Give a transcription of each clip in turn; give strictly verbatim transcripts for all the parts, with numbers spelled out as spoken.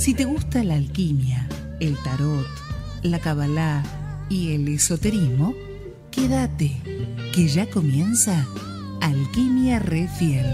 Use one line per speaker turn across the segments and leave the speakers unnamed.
Si te gusta la alquimia, el tarot, la cabalá y el esoterismo, quédate, que ya comienza Alquimia Re Fiel.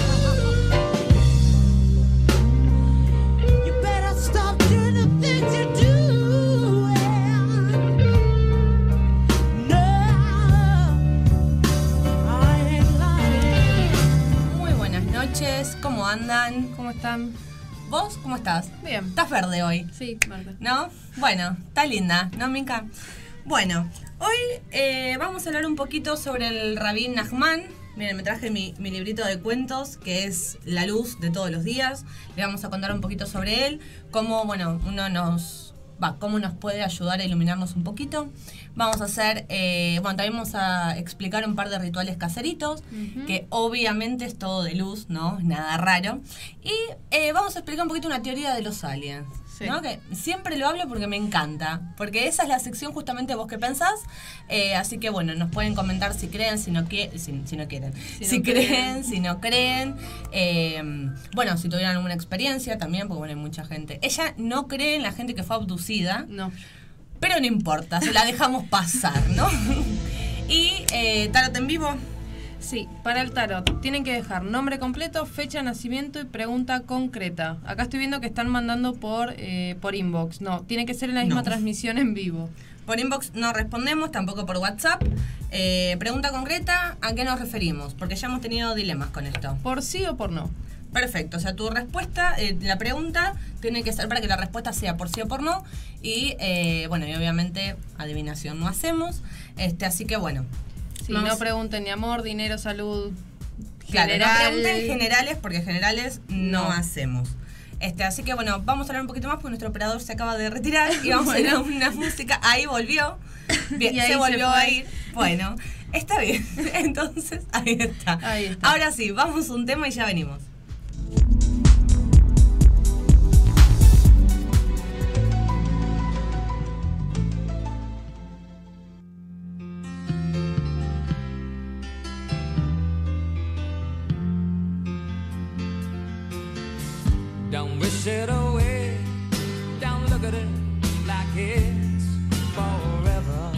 Muy buenas noches, ¿cómo andan?
¿Cómo están?
¿Vos cómo estás?
Bien.
¿Estás verde hoy?
Sí, verde.
¿No? Bueno, está linda, ¿no, Mica? Bueno, hoy eh, vamos a hablar un poquito sobre el Rabbi Nachman. Miren, me traje mi, mi librito de cuentos, que es la luz de todos los días. Le vamos a contar un poquito sobre él, cómo, bueno, uno nos va, cómo nos puede ayudar a iluminarnos un poquito. Vamos a hacer, eh, bueno, también vamos a explicar un par de rituales caseritos, uh-huh. que obviamente es todo de luz, ¿no? Nada raro. Y eh, vamos a explicar un poquito una teoría de los aliens. Sí. ¿No? Que siempre lo hablo porque me encanta, porque esa es la sección justamente vos que pensás, eh, así que bueno, nos pueden comentar si creen, si no, que, si, si no quieren, si, si no creen, creen, si no creen, eh, bueno, si tuvieron alguna experiencia también, porque bueno, hay mucha gente. Ella no cree en la gente que fue abducida,
no,
pero no importa, se la dejamos pasar, ¿no? Y eh, tarot en vivo.
Sí, para el tarot tienen que dejar nombre completo, fecha de nacimiento y pregunta concreta. Acá estoy viendo que están mandando por eh, por inbox. No, tiene que ser en la misma no. transmisión en vivo.
Por inbox no respondemos, tampoco por WhatsApp. Eh, pregunta concreta, ¿a qué nos referimos? Porque ya hemos tenido dilemas con esto.
¿Por sí o por no?
Perfecto, o sea, tu respuesta, eh, la pregunta tiene que ser para que la respuesta sea por sí o por no. Y, eh, bueno, y obviamente adivinación no hacemos. Este, así que, bueno.
Sí, no pregunten ni amor, dinero, salud.
Claro, general. No pregunten generales, porque generales no,
no
hacemos. Este, así que bueno, vamos a hablar un poquito más porque nuestro operador se acaba de retirar y vamos bueno. a ir a una música. Ahí volvió. Bien, se volvió se a ir. Bueno, está bien. Entonces, ahí está.
ahí está.
Ahora sí, vamos a un tema y ya venimos.
Don't wish it away, don't look at it like it's forever.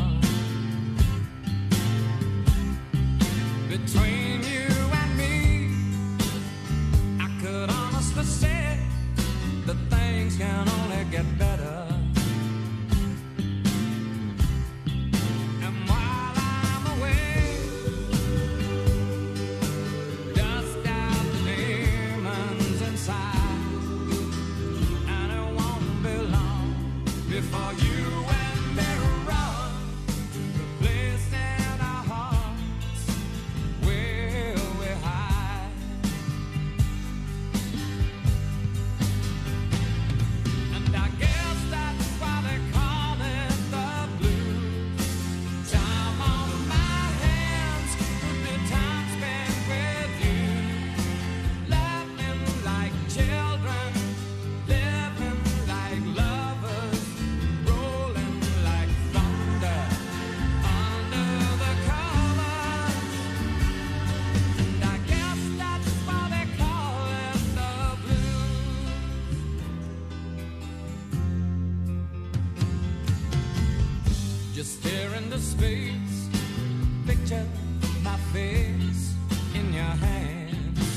Between you and me, I could honestly say that things can only get better. And while I'm away, dust out the demons inside. Before you and me run the place in our hearts where we hide. And I guess that's why they call it the blues. Time on my hands, good time spent with you, laughing like children, living like lovers. Just stare into space, picture my face in your hands.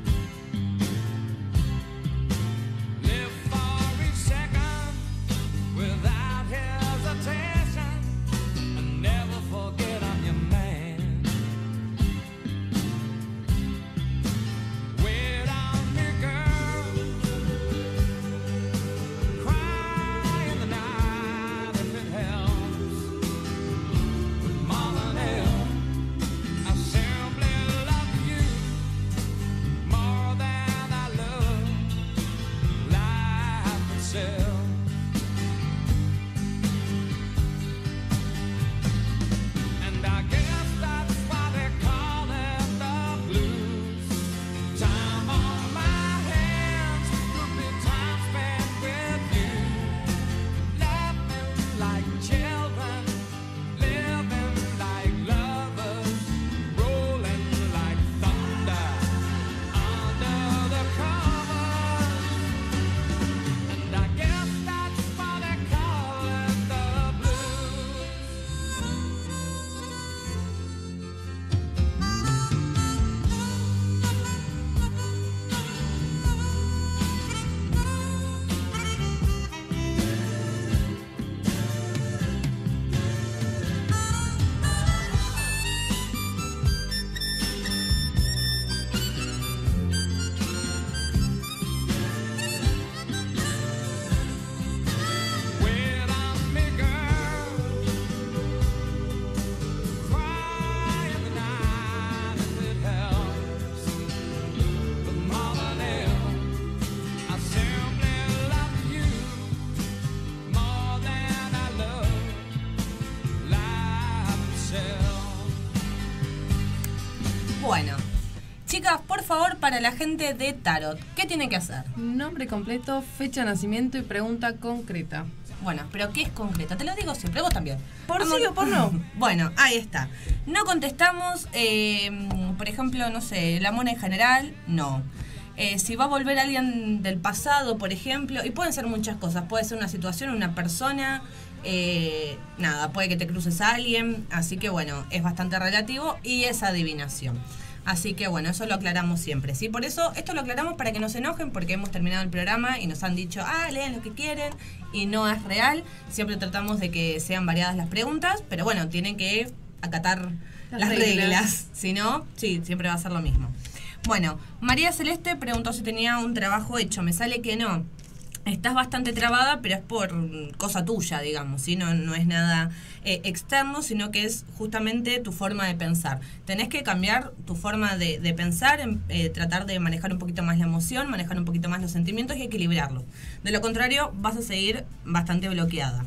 Live for each second without hesitation, and never forget I'm your man. Wait on me, girl, cry in the night if it helps.
para la gente de Tarot, ¿qué tiene que hacer?
Nombre completo, fecha de nacimiento y pregunta concreta.
Bueno, pero ¿qué es concreta? Te lo digo siempre, vos también.
¿Por
Vamos-
sí o por no?
Bueno, ahí está. No contestamos, eh, por ejemplo, no sé, el amor en general, no. Eh, si va a volver alguien del pasado, por ejemplo, y pueden ser muchas cosas. Puede ser una situación, una persona, eh, nada, puede que te cruces a alguien. Así que bueno, es bastante relativo y es adivinación. Así que bueno, eso lo aclaramos siempre, ¿sí? Por eso, esto lo aclaramos para que no se enojen, porque hemos terminado el programa y nos han dicho, ah, leen lo que quieren, y no es real. Siempre tratamos de que sean variadas las preguntas, pero bueno, tienen que acatar las,
Las
reglas.
reglas.
Si no, sí, siempre va a ser lo mismo. Bueno, María Celeste preguntó si tenía un trabajo hecho. Me sale que no. Estás bastante trabada, pero es por cosa tuya, digamos, ¿sí? No, no es nada eh, externo, sino que es justamente tu forma de pensar. Tenés que cambiar tu forma de, de pensar, en, eh, tratar de manejar un poquito más la emoción, manejar un poquito más los sentimientos y equilibrarlos. De lo contrario, vas a seguir bastante bloqueada.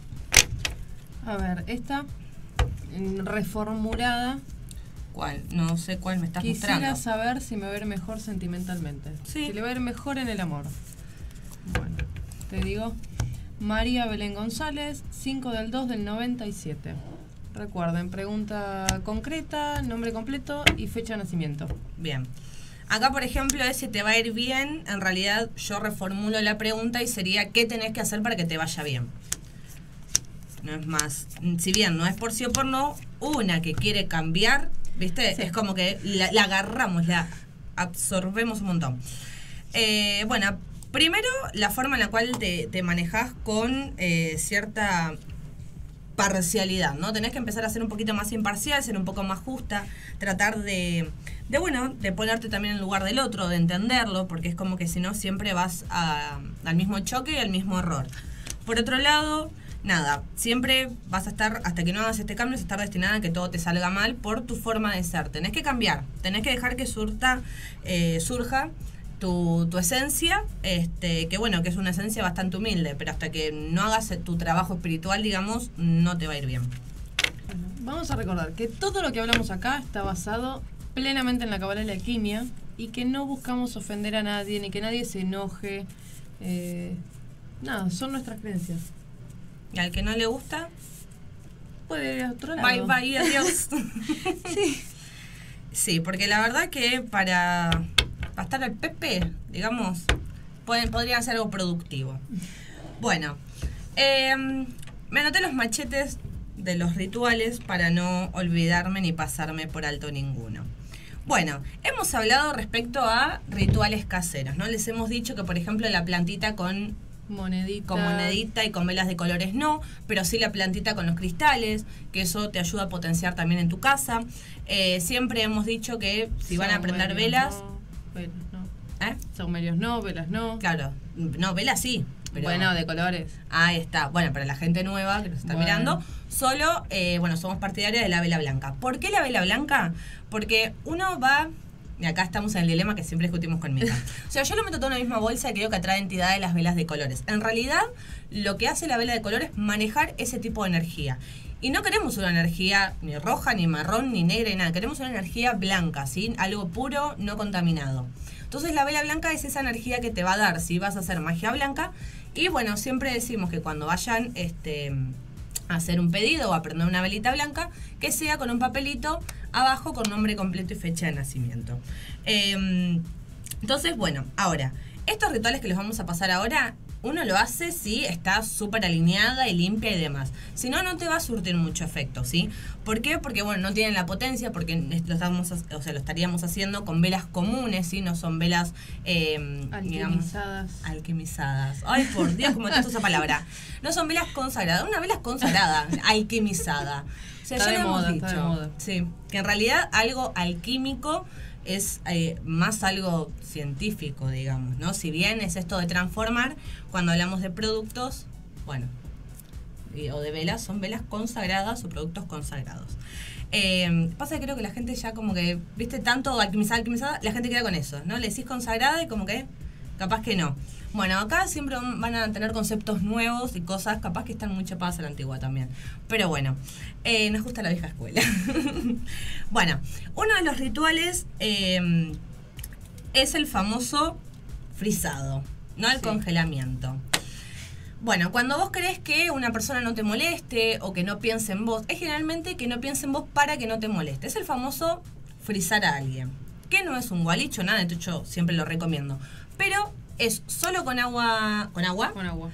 A ver, esta mm, reformulada.
¿Cuál? No sé cuál me estás
Quisiera
mostrando.
saber si me va a ir mejor sentimentalmente.
Sí.
Si le va a ir mejor en el amor. Bueno, te digo. María Belén González, cinco del dos del noventa y siete. Recuerden, pregunta concreta, nombre completo y fecha de nacimiento.
Bien. Acá, por ejemplo, es si te va a ir bien. En realidad, yo reformulo la pregunta y sería ¿qué tenés que hacer para que te vaya bien? No es más. Si bien no es por sí o por no, una que quiere cambiar, ¿viste?
Sí.
Es como que la, la agarramos, la absorbemos un montón. Eh, bueno, primero, la forma en la cual te, te manejás con eh, cierta parcialidad, ¿no? Tenés que empezar a ser un poquito más imparcial, ser un poco más justa, tratar de, de bueno, de ponerte también en lugar del otro, de entenderlo, porque es como que si no siempre vas a- al mismo choque y al mismo error. Por otro lado, nada, siempre vas a estar, hasta que no hagas este cambio, vas a estar destinada a que todo te salga mal por tu forma de ser. Tenés que cambiar, tenés que dejar que surta, eh, surja tu, tu esencia, este, que bueno, que es una esencia bastante humilde, pero hasta que no hagas tu trabajo espiritual, digamos, no te va a ir bien.
Bueno, vamos a recordar que todo lo que hablamos acá está basado plenamente en la Kabbalah y la alquimia y que no buscamos ofender a nadie ni que nadie se enoje. Eh, nada, son nuestras creencias.
Y al que no le gusta,
Puede ir a otro lado.
bye bye, adiós.
Sí.
Sí, porque la verdad que para, para estar al Pepe, digamos, pueden, podría ser algo productivo. Bueno, eh, me anoté los machetes de los rituales para no olvidarme ni pasarme por alto ninguno. Bueno, hemos hablado respecto a rituales caseros, ¿no? Les hemos dicho que, por ejemplo, la plantita con
Monedita.
con monedita y con velas de colores no, pero sí la plantita con los cristales, que eso te ayuda a potenciar también en tu casa. Eh, siempre hemos dicho que si van a prender
Saumerios
velas,
no, velas no.
¿eh?
Saumerios no, velas no.
Claro, no, velas sí. Pero
Bueno, de colores.
ahí está. Bueno, para la gente nueva que nos está
Bueno.
mirando, solo, eh, bueno, somos partidarios de la vela blanca. ¿Por qué la vela blanca? Porque uno va, y acá estamos en el dilema que siempre discutimos con Mica. O sea, yo lo meto todo en una misma bolsa y creo que atrae entidad de las velas de colores. En realidad, lo que hace la vela de colores es manejar ese tipo de energía. Y no queremos una energía ni roja, ni marrón, ni negra, ni nada. Queremos una energía blanca, ¿sí? Algo puro, no contaminado. Entonces la vela blanca es esa energía que te va a dar si vas a hacer magia blanca. Y bueno, siempre decimos que cuando vayan este, a hacer un pedido o a prender una velita blanca, que sea con un papelito abajo con nombre completo y fecha de nacimiento. Eh, entonces, bueno, ahora, estos rituales que les vamos a pasar ahora, uno lo hace si está súper alineada y limpia y demás. Si no, no te va a surtir mucho efecto, ¿sí? ¿Por qué? Porque, bueno, no tienen la potencia, porque lo, estamos, o sea, lo estaríamos haciendo con velas comunes, ¿sí? No son velas, eh, digamos,
Alquimizadas.
alquimizadas. Ay, por Dios, cómo te usa esa palabra. No son velas consagradas. Una vela es consagrada, alquimizada. O sea,
Está
ya
de
lo
moda,
hemos
está
dicho.
de moda.
Sí, que en realidad algo alquímico es eh, más algo científico, digamos, ¿no? Si bien es esto de transformar, cuando hablamos de productos, bueno, y- o de velas, son velas consagradas o productos consagrados. Eh, pasa que creo que la gente ya como que, viste, tanto alquimizada, alquimizada, la gente queda con eso, ¿no? Le decís consagrada y como que capaz que no. Bueno, acá siempre van a tener conceptos nuevos y cosas capaz que están muy chapadas a la antigua también. Pero bueno, eh, nos gusta la vieja escuela. Bueno, uno de los rituales eh, es el famoso frisado, no el
Sí.
congelamiento. Bueno, cuando vos querés que una persona no te moleste o que no piense en vos, es generalmente que no piense en vos para que no te moleste. Es el famoso frizar a alguien, que no es un gualicho, nada, de hecho siempre lo recomiendo. Pero es solo con agua, con agua,
Con agua.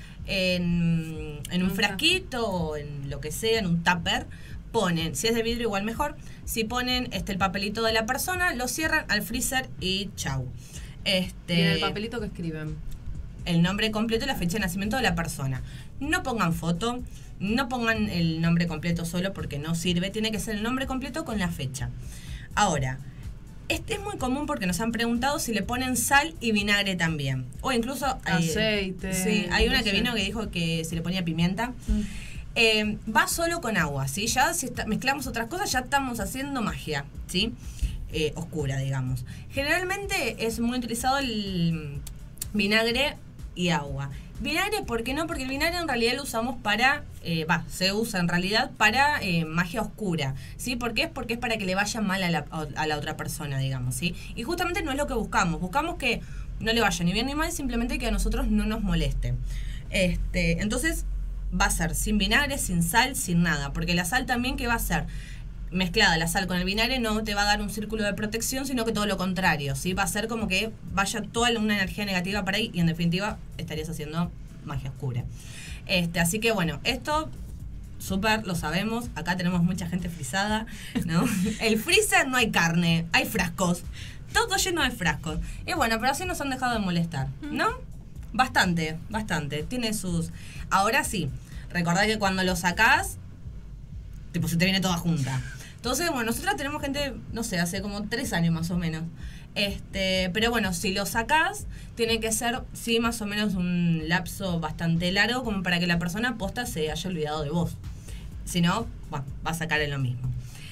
en, en un
Un
frasquito o en lo que sea, en un tupper, ponen, si es de vidrio igual mejor, si ponen este el papelito de la persona, lo cierran al freezer y chau. Este,
Y en el papelito que escriben.
el nombre completo y la fecha de nacimiento de la persona. No pongan foto, no pongan el nombre completo solo porque no sirve, tiene que ser el nombre completo con la fecha. Ahora, este es muy común porque nos han preguntado si le ponen sal y vinagre también. O incluso... hay-
Aceite,
Sí, hay una
no
que
sé.
vino que dijo que si le ponía pimienta. Eh, va solo con agua, ¿sí? Ya si está- mezclamos otras cosas ya estamos haciendo magia, ¿sí? Eh, oscura, digamos. Generalmente es muy utilizado el vinagre y agua. Vinagre, ¿por qué no? Porque el vinagre en realidad lo usamos para, eh, va, se usa en realidad para eh, magia oscura, ¿sí? ¿Por qué? Porque es para que le vaya mal a la, a la otra persona, digamos, ¿sí? Y justamente no es lo que buscamos, buscamos que no le vaya ni bien ni mal, simplemente que a nosotros no nos moleste. Este, entonces va a ser sin vinagre, sin sal, sin nada, porque la sal también, ¿qué va a hacer? Mezclada la sal con el vinagre no te va a dar un círculo de protección, sino que todo lo contrario, ¿sí? Va a ser como que vaya toda una energía negativa para ahí y en definitiva estarías haciendo magia oscura. Este, así que bueno, esto súper lo sabemos, acá tenemos mucha gente frisada, ¿no? El freezer no hay carne, hay frascos, todo lleno de frascos. Y bueno, pero así nos han dejado de molestar, ¿no? Bastante, bastante, tiene sus... Ahora sí, recordad que cuando lo sacás, tipo se te viene toda junta. Entonces, bueno, nosotros tenemos gente, no sé, hace como tres años más o menos. Este, pero bueno, si lo sacás, tiene que ser, sí, más o menos un lapso bastante largo, como para que la persona posta se haya olvidado de vos. Si no, bueno, va a sacar en lo mismo.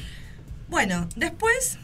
Bueno, después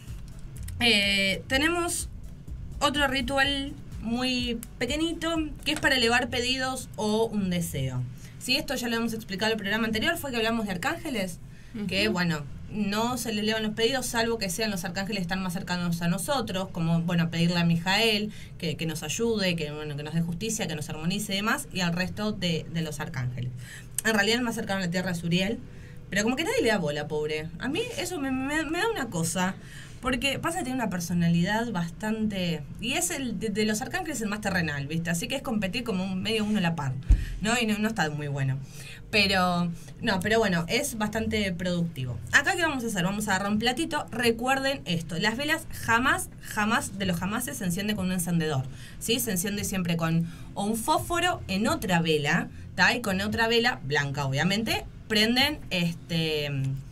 eh, tenemos otro ritual muy pequeñito, que es para elevar pedidos o un deseo. Sí, esto ya lo hemos explicado en el programa anterior, fue que hablamos de arcángeles, que bueno, no se le elevan los pedidos salvo que sean los arcángeles que están más cercanos a nosotros, como bueno, pedirle a Mijael que, que nos ayude, que bueno, que nos dé justicia, que nos armonice y demás, y al resto de, de los arcángeles. En realidad el más cercano a la tierra es Uriel, pero como que nadie le da bola, pobre. A mí eso me, me, me da una cosa, porque pasa que tiene una personalidad bastante... Y es el de, de los arcángeles el más terrenal, ¿viste? Así que es competir como un medio uno a la par, ¿no? Y no, no está muy bueno. Pero, no, pero bueno, es bastante productivo. Acá, ¿qué vamos a hacer? Vamos a agarrar un platito. Recuerden esto, las velas jamás, jamás, de los jamases se enciende con un encendedor, ¿sí? Se enciende siempre con o un fósforo en otra vela, ¿tá? Y con otra vela, blanca obviamente, prenden este...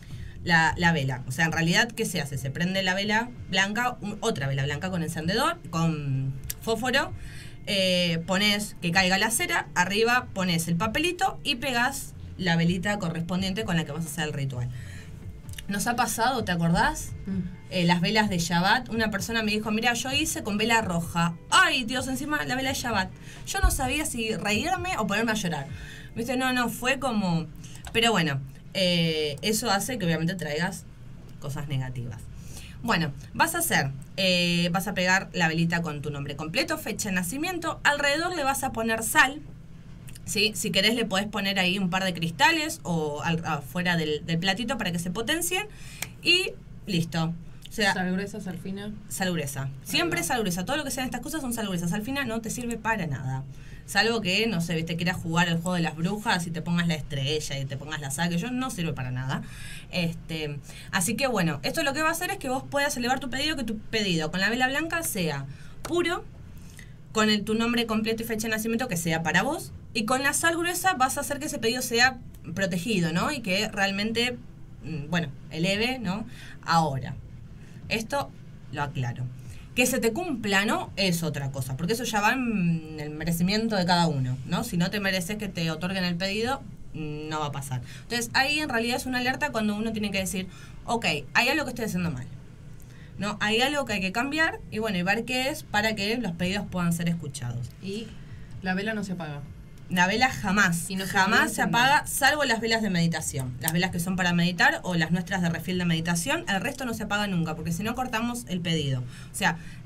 La, la vela. O sea, en realidad, ¿qué se hace? Se prende la vela blanca, un- otra vela blanca con encendedor, con fósforo, eh, pones que caiga la cera, arriba pones el papelito y pegas la velita correspondiente con la que vas a hacer el ritual. Nos ha pasado, ¿te acordás? Eh, las velas de Shabbat. Una persona me dijo, mira, yo hice con vela roja. Ay, Dios, encima la vela de Shabbat. Yo no sabía si reírme o ponerme a llorar. Viste, no, no, fue como... Pero bueno, eh, eso hace que obviamente traigas cosas negativas. Bueno, vas a hacer, eh, vas a pegar la velita con tu nombre completo, fecha de nacimiento. Alrededor le vas a poner sal. ¿Sí? Si querés le podés poner ahí un par de cristales o al- afuera del, del platito para que se potencien. Y listo. O sea,
Sal gruesa, sal fina.
sal gruesa. Siempre
va.
sal gruesa. Todo lo que sean estas cosas son sal gruesas. Al final no te sirve para nada. Salvo que, no sé, viste, quieras jugar el juego de las brujas y te pongas la estrella y te pongas la sal, que yo no sirve para nada. Este, así que bueno, esto lo que va a hacer es que vos puedas elevar tu pedido, que tu pedido con la vela blanca sea puro, con el, tu nombre completo y fecha de nacimiento que sea para vos, y con la sal gruesa vas a hacer que ese pedido sea protegido, ¿no? Y que realmente, mm, bueno, eleve, ¿no? Ahora, esto lo aclaro. Que se te cumpla, ¿no? Es otra cosa, porque eso ya va en el merecimiento de cada uno, ¿no? Si no te mereces que te otorguen el pedido, no va a pasar. Entonces, ahí en realidad es una alerta cuando uno tiene que decir, ok, hay algo que estoy haciendo mal, ¿no? Hay algo que hay que cambiar y bueno, y ver qué es para que los pedidos puedan ser escuchados.
Y la vela no se apaga.
La vela jamás,
Y no se
jamás
puede
se
encender.
apaga, salvo las velas de meditación. Las velas que son para meditar o las nuestras de refil de meditación, el resto no se apaga nunca, porque si no cortamos el pedido. O sea,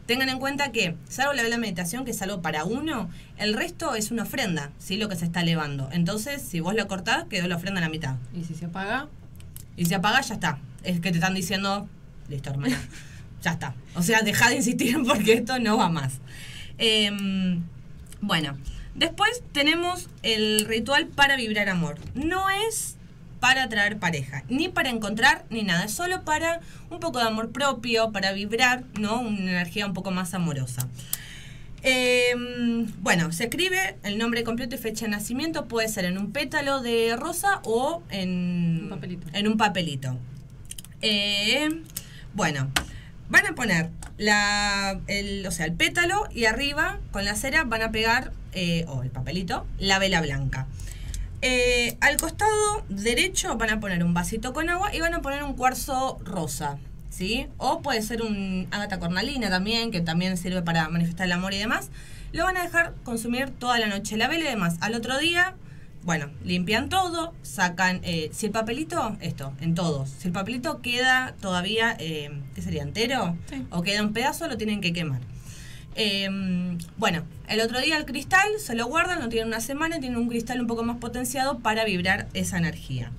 tengan en cuenta que, salvo la vela de meditación, que es algo para uno, el resto es una ofrenda, ¿sí? Lo que se está elevando. Entonces, si vos la cortás, quedó la ofrenda a la mitad.
¿Y si se apaga?
Y si apaga, ya está. Es que te están diciendo, listo, hermana, ya está. O sea, dejá de insistir porque esto no va más. Eh, bueno, después tenemos el ritual para vibrar amor. No es para atraer pareja, ni para encontrar, ni nada. Es solo para un poco de amor propio, para vibrar, ¿no? Una energía un poco más amorosa. Eh, bueno, se escribe el nombre completo y fecha de nacimiento. Puede ser en un pétalo de rosa o en
un papelito.
En un papelito. Eh, bueno, van a poner la, el, o sea, el pétalo y arriba con la cera van a pegar, eh, o el papelito, la vela blanca. Eh, al costado derecho van a poner un vasito con agua y van a poner un cuarzo rosa, ¿sí? O puede ser un ágata cornalina también, que también sirve para manifestar el amor y demás. Lo van a dejar consumir toda la noche la vela y demás. Al otro día, bueno, limpian todo, sacan, eh, si el papelito, esto, en todos, si el papelito queda todavía, eh, ¿qué sería? ¿Entero?
Sí.
O queda un pedazo, lo tienen que quemar. Eh, bueno, el otro día el cristal se lo guardan, lo tienen una semana y tienen un cristal un poco más potenciado para vibrar esa energía.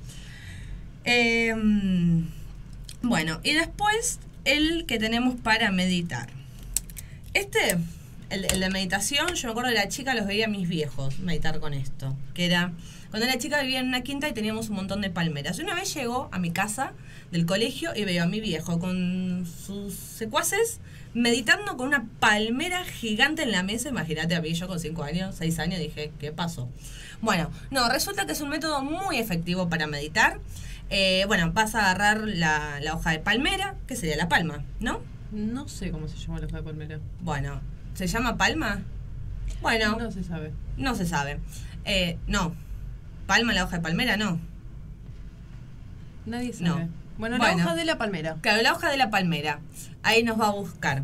Eh, bueno, y después el que tenemos para meditar. Este, el, el de meditación, yo me acuerdo de la chica, los veía a mis viejos meditar con esto. Que era, cuando era chica vivía en una quinta y teníamos un montón de palmeras. Y una vez llegó a mi casa del colegio y veo a mi viejo con sus secuaces meditando con una palmera gigante en la mesa. Imagínate a mí, yo con cinco años, seis años, dije, ¿qué pasó? Bueno, no, resulta que es un método muy efectivo para meditar. Eh, bueno, vas a agarrar la, la hoja de palmera, que sería la palma, ¿no?
No sé cómo se llama la hoja de palmera.
Bueno, ¿se llama palma? Bueno,
No se sabe.
no se sabe. Eh, no, palma, la hoja de palmera, no.
Nadie sabe.
No.
Bueno, la
Bueno.
hoja de la palmera.
Claro, la hoja de la palmera. Ahí nos va a buscar.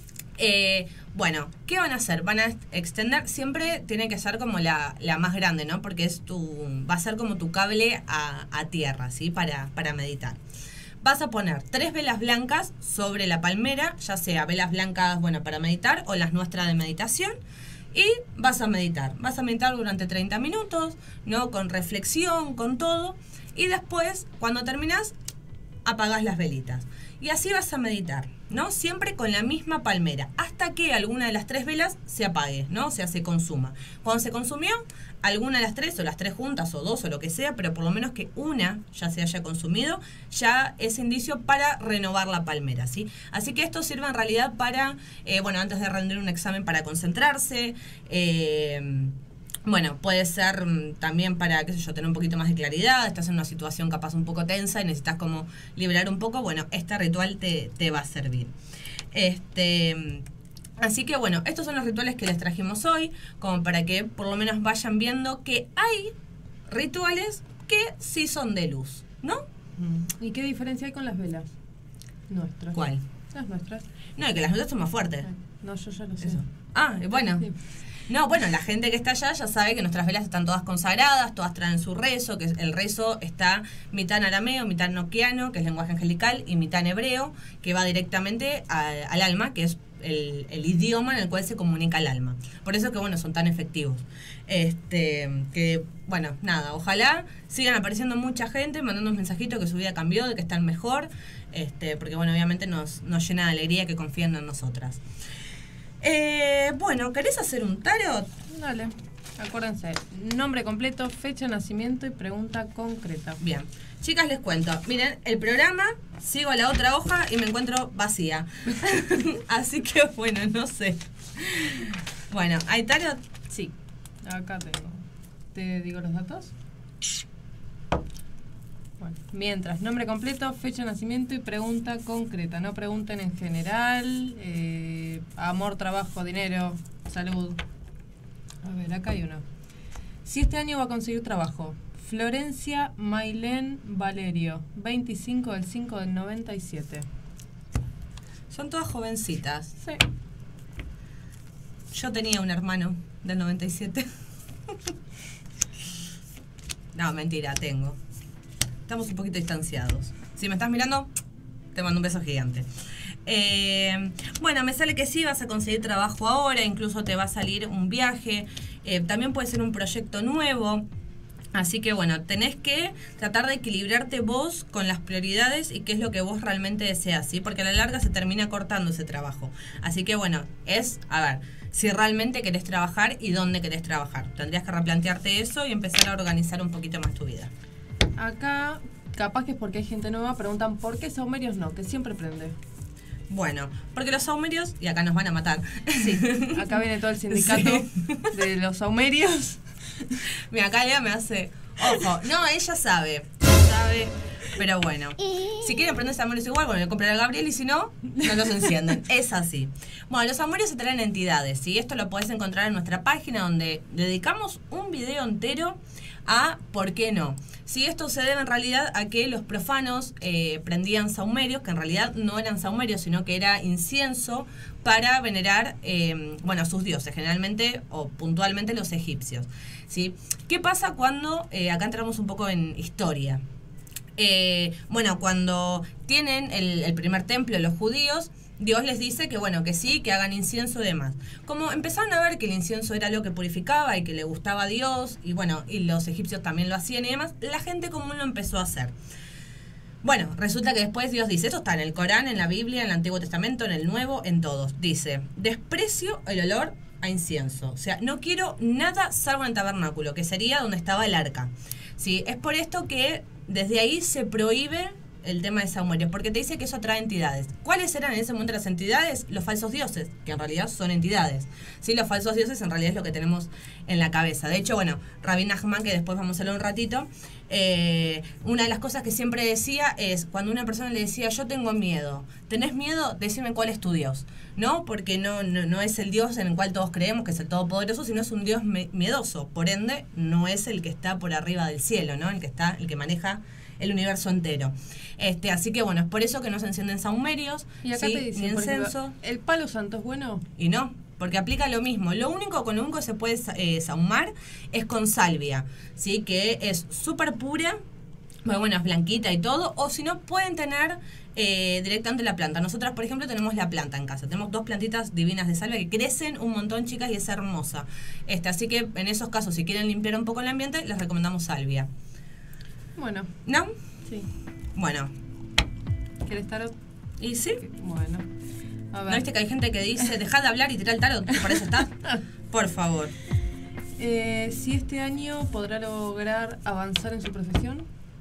Eh, bueno, ¿qué van a hacer? Van a extender, siempre tiene que ser como la, la más grande, ¿no? Porque es tu, va a ser como tu cable a, a tierra, ¿sí? Para, para meditar. Vas a poner tres velas blancas sobre la palmera, ya sea velas blancas, bueno, para meditar o las nuestras de meditación. Y vas a meditar. Vas a meditar durante treinta minutos, ¿no? Con reflexión, con todo. Y después, cuando terminas, apagás las velitas. Y así vas a meditar, ¿no? Siempre con la misma palmera, hasta que alguna de las tres velas se apague, ¿no? O sea, se consuma. Cuando se consumió, alguna de las tres, o las tres juntas, o dos, o lo que sea, pero por lo menos que una ya se haya consumido, ya es indicio para renovar la palmera, ¿sí? Así que esto sirve en realidad para, eh, bueno, antes de rendir un examen para concentrarse, eh... Bueno, puede ser mm, también para, qué sé yo, tener un poquito más de claridad, estás en una situación capaz un poco tensa y necesitas como liberar un poco, bueno, este ritual te, te va a servir. Este, así que bueno, estos son los rituales que les trajimos hoy, como para que por lo menos vayan viendo que hay rituales que sí son de luz, ¿no?
¿Y qué diferencia hay con las velas? Nuestras.
¿Cuál?
Las nuestras.
No, y que las nuestras son más fuertes.
No, yo ya lo sé.
Eso. Ah, bueno.
Sí.
No, bueno, la gente que está allá ya sabe que nuestras velas están todas consagradas, todas traen su rezo, que el rezo está mitad en arameo, mitad en noquiano, que es lenguaje angelical, y mitad en hebreo, que va directamente a, al alma, que es el, el idioma en el cual se comunica el alma. Por eso que, bueno, son tan efectivos. Este, que, bueno, nada, ojalá sigan apareciendo mucha gente, mandando un mensajito que su vida cambió, de que están mejor, este, porque, bueno, obviamente nos, nos llena de alegría que confíen en nosotras. Eh, bueno, ¿querés hacer un tarot?
Dale. Acuérdense, nombre completo, fecha de nacimiento y pregunta concreta.
Bien. Chicas, les cuento. Miren, el programa, sigo a la otra hoja y me encuentro vacía. Así que, bueno, no sé. Bueno, ¿hay tarot?
Sí. Acá tengo. ¿Te digo los datos? Bueno, mientras, nombre completo, fecha de nacimiento y pregunta concreta. No pregunten en general. Eh, amor, trabajo, dinero, salud. A ver, acá hay uno. Si este año va a conseguir trabajo. Florencia Mailén Valerio, veinticinco del cinco del noventa y siete.
Son todas jovencitas.
Sí.
Yo tenía un hermano del noventa y siete. No, mentira, tengo. Estamos un poquito distanciados. Si me estás mirando, te mando un beso gigante. Eh, bueno, me sale que sí, vas a conseguir trabajo ahora, incluso te va a salir un viaje, eh, también puede ser un proyecto nuevo. Así que bueno, tenés que tratar de equilibrarte vos con las prioridades y qué es lo que vos realmente deseas, ¿sí? Porque a la larga se termina cortando ese trabajo. Así que bueno, es, a ver, si realmente querés trabajar y dónde querés trabajar. Tendrías que replantearte eso y empezar a organizar un poquito más tu vida.
Acá, capaz que es porque hay gente nueva, preguntan ¿por qué saumerios no? Que siempre prende.
Bueno, porque los saumerios, y acá nos van a matar.
Sí, acá viene todo el sindicato
Sí.
de los saumerios.
Mira, acá Lea me hace, ojo, no, ella sabe, sabe, pero bueno. Si quieren prender saumerios igual, bueno, le compran a Gabriel y si no, no los encienden. Es así. Bueno, los saumerios se traen entidades, ¿sí? Esto lo podés encontrar en nuestra página donde dedicamos un video entero a por qué no. Sí, esto se debe en realidad a que los profanos eh, prendían saumerios, que en realidad no eran saumerios, sino que era incienso para venerar, eh, bueno, a sus dioses, generalmente o puntualmente los egipcios. ¿Sí? ¿Qué pasa cuando, eh, acá entramos un poco en historia? Eh, bueno, cuando tienen el, el primer templo los judíos, Dios les dice que bueno, que sí, que hagan incienso y demás. Como empezaron a ver que el incienso era lo que purificaba y que le gustaba a Dios, y bueno, y los egipcios también lo hacían y demás, la gente común lo empezó a hacer. Bueno, resulta que después Dios dice, esto está en el Corán, en la Biblia, en el Antiguo Testamento, en el Nuevo, en todos. Dice, desprecio el olor a incienso. O sea, no quiero nada salvo en el tabernáculo, que sería donde estaba el arca. ¿Sí? Es por esto que desde ahí se prohíbe el tema de saumerios, porque te dice que eso atrae entidades. ¿Cuáles eran en ese momento las entidades? Los falsos dioses, que en realidad son entidades. Sí, los falsos dioses en realidad es lo que tenemos en la cabeza. De hecho, bueno, Rabbi Nachman, que después vamos a hablar un ratito, eh, una de las cosas que siempre decía es, cuando una persona le decía, yo tengo miedo, ¿tenés miedo? Decime cuál es tu Dios, ¿no? Porque no, no, no es el Dios en el cual todos creemos que es el Todopoderoso, sino es un Dios me- miedoso. Por ende, no es el que está por arriba del cielo, ¿no? El que está, el que maneja el universo entero. Este, así que bueno, es por eso que no se encienden saumerios,
Y acá
¿sí?
te
ni
dicen, por ejemplo,
incenso,
¿el palo santo es bueno?
y no, porque aplica lo mismo. Lo único con lo único que se puede eh, sahumar es con salvia, ¿sí? Que es súper pura, bueno, bueno, es blanquita y todo, o si no, pueden tener eh, directamente la planta. Nosotras, por ejemplo, tenemos la planta en casa. Tenemos dos plantitas divinas de salvia que crecen un montón, chicas, y es hermosa. Este, así que en esos casos, si quieren limpiar un poco el ambiente, les recomendamos salvia.
Bueno,
¿No?
sí.
Bueno,
¿Quieres tarot?
¿y sí?
Bueno. A
¿No
ver.
viste que hay gente que dice, dejá de hablar y tirá el tarot? ¿Por eso está? Por favor.
Eh, si este año podrá lograr avanzar en su profesión.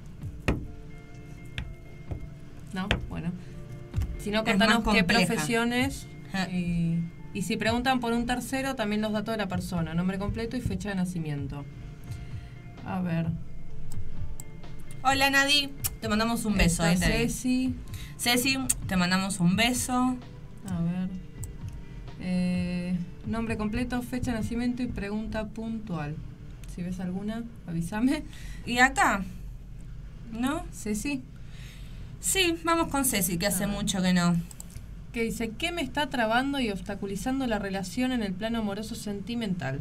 No, bueno. Si no,
Es
contanos
más
qué
compleja.
profesiones.
Ja.
Y, y si preguntan por un tercero, también los datos de la persona, nombre completo y fecha de nacimiento. A ver.
Hola, Nadi. Te mandamos un beso.
Está
Ahí te vi.
Ceci.
Ceci, te mandamos un beso.
A ver. Eh, nombre completo, fecha de nacimiento y pregunta puntual. Si ves alguna, avísame.
¿Y acá? ¿No?
Ceci,
Sí, vamos con Ceci, que hace
Ah.
mucho que no.
que dice, ¿qué me está trabando y obstaculizando la relación en el plano amoroso sentimental?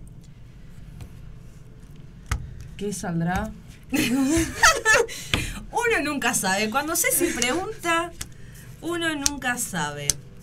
¿Qué saldrá?
Uno nunca sabe. Cuando Ceci pregunta, uno nunca sabe.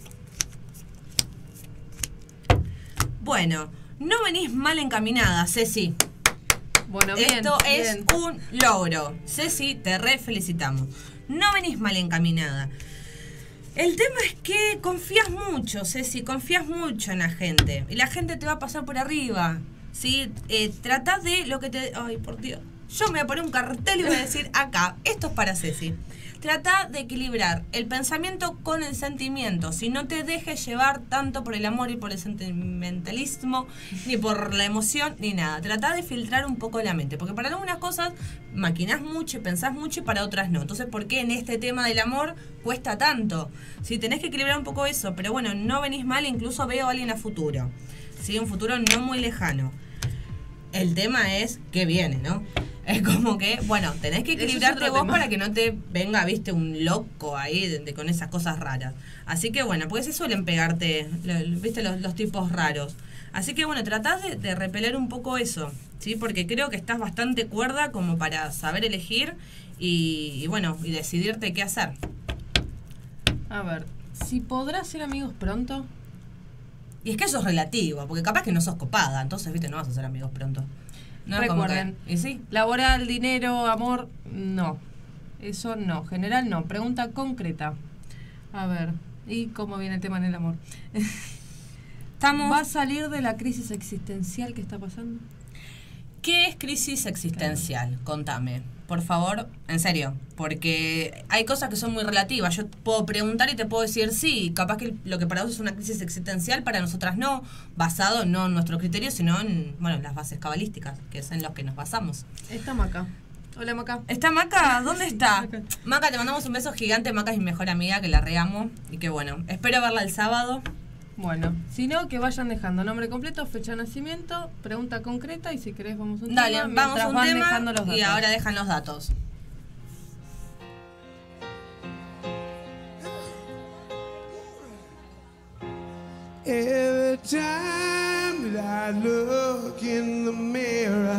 Bueno, no venís mal encaminada, Ceci.
Bueno, bien.
Esto es
bien.
un logro. Ceci, te re felicitamos. No venís mal encaminada. El tema es que confías mucho, Ceci, confías mucho en la gente. Y la gente te va a pasar por arriba. ¿Sí? Eh, tratá de lo que te... Ay, por Dios. Yo me voy a poner un cartel y voy a decir acá, esto es para Ceci. Trata de equilibrar el pensamiento con el sentimiento. Si no te dejes llevar tanto por el amor y por el sentimentalismo, ni por la emoción, ni nada. Trata de filtrar un poco la mente. Porque para algunas cosas maquinás mucho y pensás mucho y para otras no. Entonces, ¿por qué en este tema del amor cuesta tanto? Si tenés que equilibrar un poco eso. Pero bueno, no venís mal, incluso veo a alguien a futuro. ¿Sí? Un futuro no muy lejano. El tema es que viene, ¿no? Es como que, bueno, tenés que
Eso es
equilibrarte
otro
vos
tema.
para que no te venga, viste, un loco ahí de, de- con esas cosas raras. Así que bueno, porque se suelen pegarte, lo- viste, los, los tipos raros. Así que bueno, tratás de, de repeler un poco eso, ¿sí? Porque creo que estás bastante cuerda como para saber elegir y, y bueno, y decidirte qué hacer.
A ver, si podrás ser amigos pronto.
Y es que eso es relativo, porque capaz que no sos copada, entonces, viste, no vas a ser amigos pronto. No es como
Recuerden,
que- ¿y sí?
laboral, dinero, amor, no. Eso no, general no. Pregunta concreta. A ver, ¿y cómo viene el tema en el amor?
Estamos...
¿Va a salir de la crisis existencial que está pasando?
¿Qué es crisis existencial? Contame, por favor, en serio, porque hay cosas que son muy relativas. Yo puedo preguntar y te puedo decir sí, capaz que lo que para vos es una crisis existencial, para nosotras no, basado no en nuestro criterio, sino en, bueno, las bases cabalísticas, que es en los que nos basamos.
Está Maca. Hola, Maca.
¿Está Maca? ¿Dónde está?
Acá.
Maca, te mandamos un beso gigante. Maca es mi mejor amiga, que la reamo. Y que bueno, espero verla el sábado.
Bueno, si no, que vayan dejando nombre completo, fecha de nacimiento, pregunta concreta y si querés vamos a un
Dale,
tema.
vamos a
mientras
un
van
tema
dejando los
y
datos.
ahora dejan los datos.
Every time that I look in the mirror,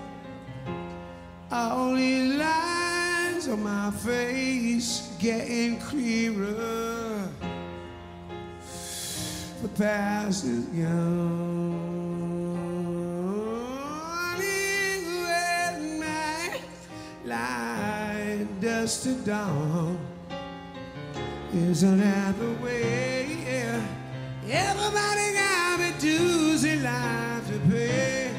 all these lines on my face getting clearer. The past is gone. When my light dusted dawn, isn't that the way? Yeah. Everybody got a dues in life to pay.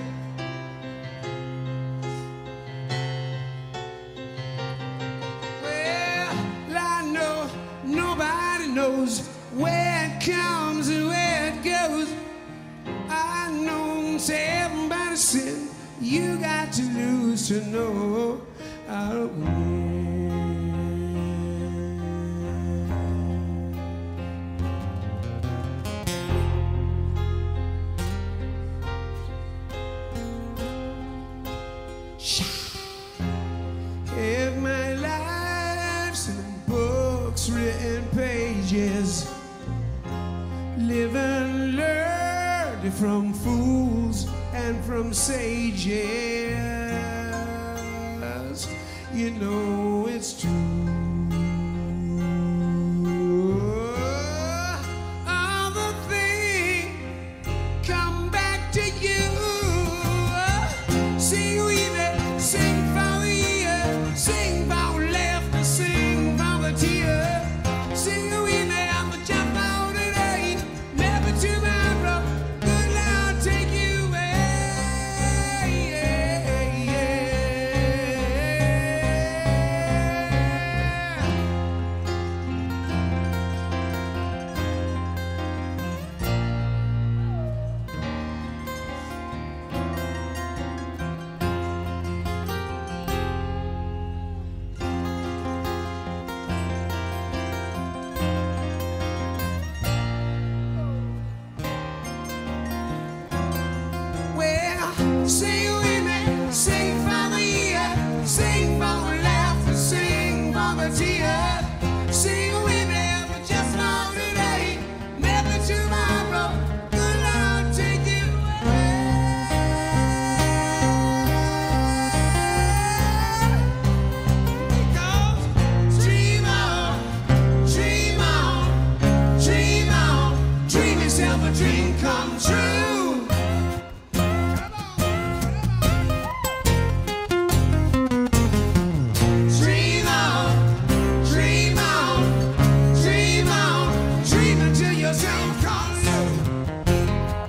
Well, I know nobody knows where it comes and where it goes. I know everybody said you got to lose to know. I don't know. If my life's in books, written pages, live and learn from fools and from sages, you know it's true. All the things come back to you. Sing with it, sing for the year, sing for laughter, sing for the tear. Sing with me, I'm just for today, never tomorrow. Good Lord, take you away. Yeah, yeah. Well, sing with me, sing for the year, sing for the laughter, sing for the tear. Sing with me, but just for today, never tomorrow. Good Lord, take you away. Because dream on, dream on, dream on, dream yourself a dream come true. Dream on, dream on, dream on, dream until your dream comes true.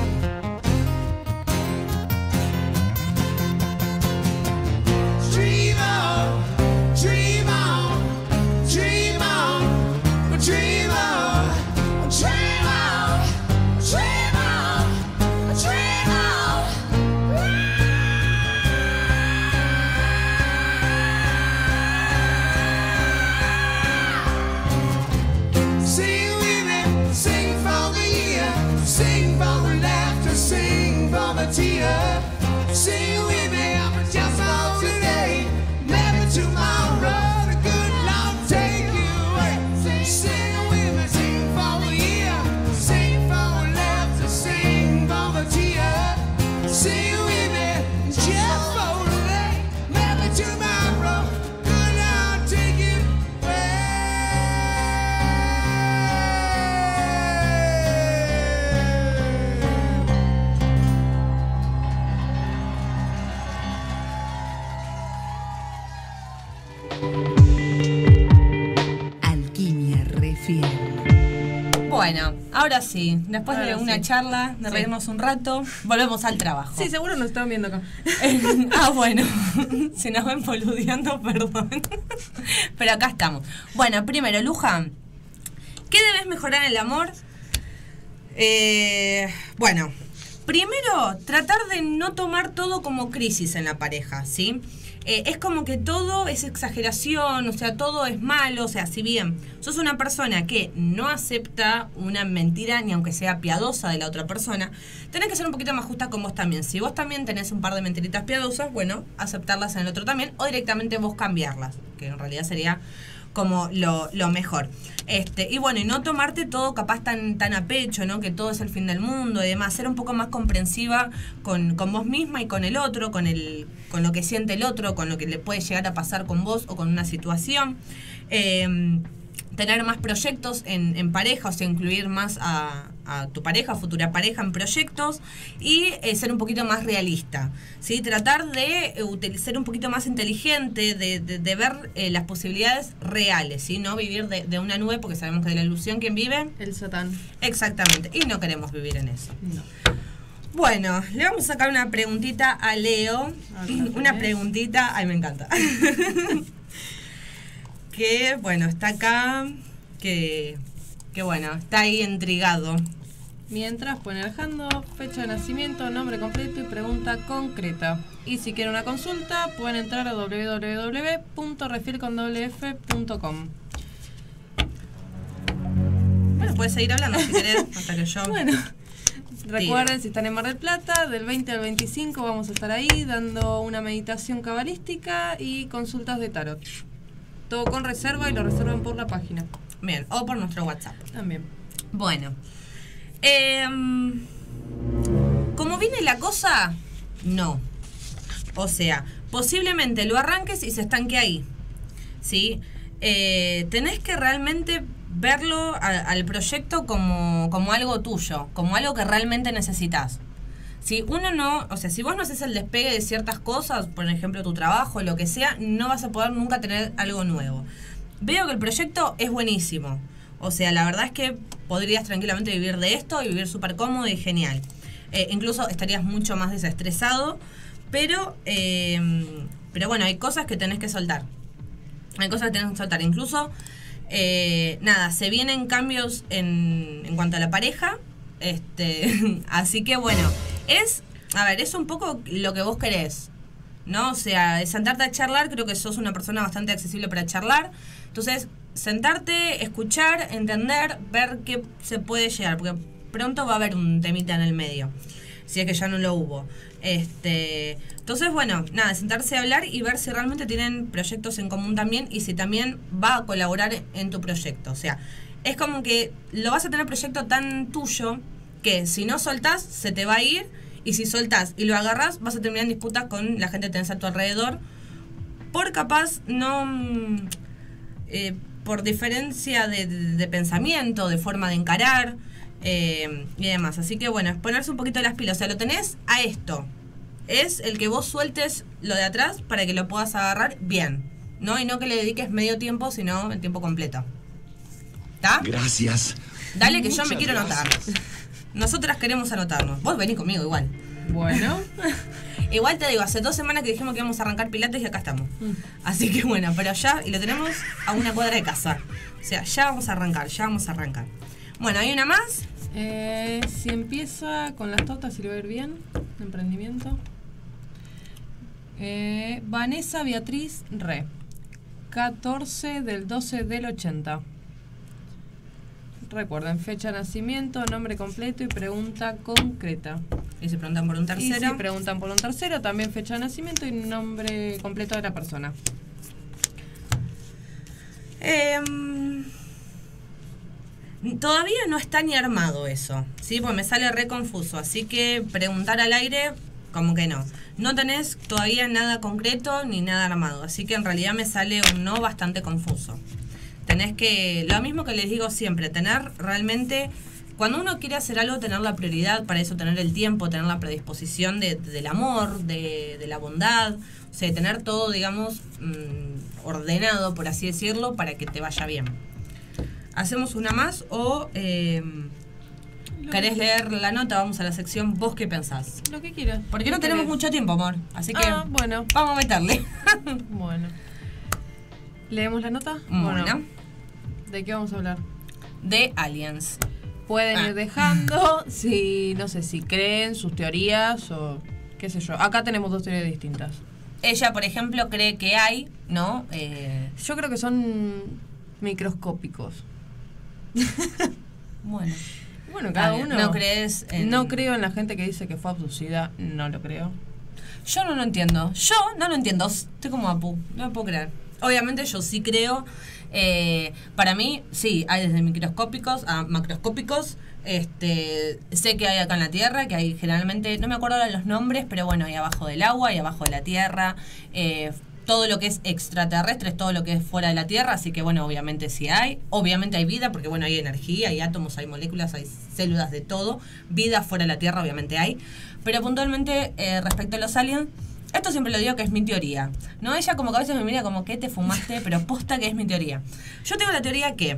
Dream on, dream on, dream on, dream on, dream on, dream on, dream on. Sing with me, sing for the year, sing for the laughter, sing for the tear. Sing with me, I'm just for today, never tomorrow. The good Lord take you away. Sing with me, sing for the year, sing for the laughter, sing for the tear. Sing with me, just for today, never tomorrow. Good Lord take you away.
Bueno, ahora sí, después
Ahora
de una
sí.
charla, de
Sí.
reírnos un rato, volvemos al trabajo.
Sí, seguro nos están viendo acá.
Ah, bueno, si nos ven boludeando, perdón. Pero acá estamos. Bueno, primero, Luján, ¿qué debes mejorar en el amor? Eh, bueno, primero, tratar de no tomar todo como crisis en la pareja, ¿sí? Eh, es como que todo es exageración, o sea, todo es malo, o sea, si bien sos una persona que no acepta una mentira, ni aunque sea piadosa de la otra persona, tenés que ser un poquito más justa con vos también. Si vos también tenés un par de mentiritas piadosas, bueno, aceptarlas en el otro también, o directamente vos cambiarlas, que en realidad sería como lo, lo mejor. Este, y bueno, y no tomarte todo capaz tan, tan a pecho, ¿no? Que todo es el fin del mundo y demás. Ser un poco más comprensiva con, con vos misma y con el otro, con el, con lo que siente el otro, con lo que le puede llegar a pasar con vos o con una situación. Eh, tener más proyectos en, en pareja, o sea, incluir más a, a tu pareja, futura pareja en proyectos y eh, ser un poquito más realista, ¿sí? Tratar de eh, util- ser un poquito más inteligente, de, de, de ver eh, las posibilidades reales, ¿sí? No vivir de, de una nube, porque sabemos que de la ilusión quien vive,
El Satán.
exactamente, y no queremos vivir en eso.
No.
Bueno, le vamos a sacar una preguntita a Leo,
Acá
una
tenés.
preguntita, ay, me encanta. Que, bueno, está acá, que, que bueno, está ahí intrigado.
Mientras pone Alejandro, fecha de nacimiento, nombre completo y pregunta concreta. Y si quieren una consulta, pueden entrar a w w w punto refil con doble f punto com.
Bueno, puedes seguir hablando si querés, hasta que yo...
Bueno, recuerden, si están en Mar del Plata, del veinte al veinticinco vamos a estar ahí dando una meditación cabalística y consultas de tarot. Todo con reserva y lo reservan por la página.
Bien, o por nuestro WhatsApp.
También.
Bueno, eh, ¿cómo viene la cosa? No. O sea, posiblemente lo arranques y se estanque ahí, ¿sí? Eh, tenés que realmente verlo a- al proyecto como, como algo tuyo, como algo que realmente necesitas. Si uno no, o sea, si vos no haces el despegue de ciertas cosas, por ejemplo tu trabajo, lo que sea, no vas a poder nunca tener algo nuevo. Veo que el proyecto es buenísimo. O sea, la verdad es que podrías tranquilamente vivir de esto y vivir súper cómodo y genial. Eh, incluso estarías mucho más desestresado, pero, eh, pero bueno, hay cosas que tenés que soltar. Hay cosas que tenés que soltar. Incluso, eh, nada, se vienen cambios en, en cuanto a la pareja. Este, así que bueno, es, a ver, es un poco lo que vos querés, ¿no? O sea, de sentarte a charlar, creo que sos una persona bastante accesible para charlar. Entonces, sentarte, escuchar, entender, ver qué se puede llegar, porque pronto va a haber un temita en el medio, si es que ya no lo hubo. Este, entonces, bueno, nada, sentarse a hablar y ver si realmente tienen proyectos en común también y si también va a colaborar en tu proyecto. O sea, es como que lo vas a tener proyecto tan tuyo que si no soltás, se te va a ir, y si soltás y lo agarrás, vas a terminar en disputas con la gente que tenés a tu alrededor, por capaz no... mm, eh, por diferencia de, de, de pensamiento, de forma de encarar eh, y demás. Así que bueno, es ponerse un poquito las pilas. O sea, lo tenés a esto. Es el que vos sueltes lo de atrás para que lo puedas agarrar bien, ¿no? Y no que le dediques medio tiempo, sino el tiempo completo. ¿Está?
Gracias.
Dale que yo me
Muchas
quiero anotar.
gracias.
Nosotras queremos anotarnos. Vos venís conmigo igual.
Bueno.
Igual te digo, hace dos semanas que dijimos que íbamos a arrancar pilates y acá estamos. Así que bueno, pero ya, y lo tenemos a una cuadra de casa. O sea, ya vamos a arrancar, ya vamos a arrancar. Bueno, hay una más.
Eh, si empieza con las tortas, si le va a ir bien, emprendimiento. Eh, Vanessa Beatriz Re, catorce del doce del ochenta. Recuerden, fecha de nacimiento, nombre completo y pregunta concreta.
Y se preguntan por un
Y
tercero.
si preguntan por un tercero, también fecha de nacimiento y nombre completo de la persona.
Em, todavía no está ni armado eso, ¿sí? Porque me sale re confuso. Así que preguntar al aire, como que no. No tenés todavía nada concreto ni nada armado. Así que en realidad me sale un no bastante confuso. Tenés que, lo mismo que les digo siempre, tener realmente, cuando uno quiere hacer algo, tener la prioridad, para eso tener el tiempo, tener la predisposición de, de- del amor, de, de la bondad, o sea, tener todo, digamos, mm, ordenado, por así decirlo, para que te vaya bien. ¿Hacemos una más o eh, querés leer la nota? Vamos a la sección ¿Vos qué pensás?
Lo que quieras.
Porque no
¿Qué
tenemos
querés?
mucho tiempo, amor. Así que
Ah, bueno.
vamos a meterle.
Bueno. ¿Leemos la nota?
Bueno.
¿De qué vamos a hablar?
De aliens.
Pueden
Ah.
ir dejando si, no sé, si creen sus teorías o qué sé yo. Acá tenemos dos teorías distintas.
Ella, por ejemplo, cree que hay, ¿no? Eh,
Yo creo que son microscópicos.
bueno.
Bueno, cada
Vale,
uno.
¿No crees en...?
No creo en la gente que dice que fue abducida, no lo creo.
Yo no lo entiendo. Yo no lo entiendo. Estoy como Apu. No me puedo creer. Obviamente yo sí creo. Eh, para mí, sí, hay desde microscópicos a macroscópicos. Este, sé que hay acá en la Tierra, que hay generalmente, no me acuerdo ahora los nombres, pero bueno, hay abajo del agua, hay abajo de la Tierra. Eh, todo lo que es extraterrestre es todo lo que es fuera de la Tierra, así que bueno, obviamente sí hay. Obviamente hay vida, porque bueno, hay energía, hay átomos, hay moléculas, hay células de todo. Vida fuera de la Tierra obviamente hay. Pero puntualmente, eh, respecto a los aliens, esto siempre lo digo que es mi teoría, ¿no? Ella como que a veces me mira como que te fumaste, pero posta que es mi teoría. Yo tengo la teoría que